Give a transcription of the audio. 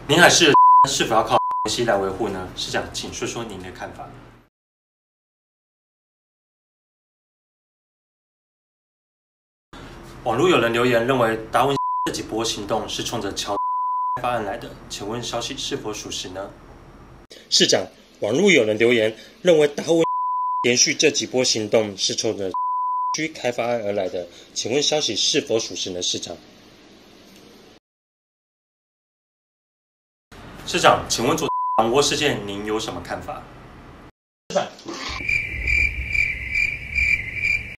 您还是是否要靠关系来维护呢？市长，请说说您的看法。网络有人留言认为达文这几波行动是冲着乔开发案来的，请问消息是否属实呢？市长，网络有人留言认为达文连续这几波行动是冲着区开发案而来的，请问消息是否属实呢？市长。市长，请问左掌握事件您有什么看法？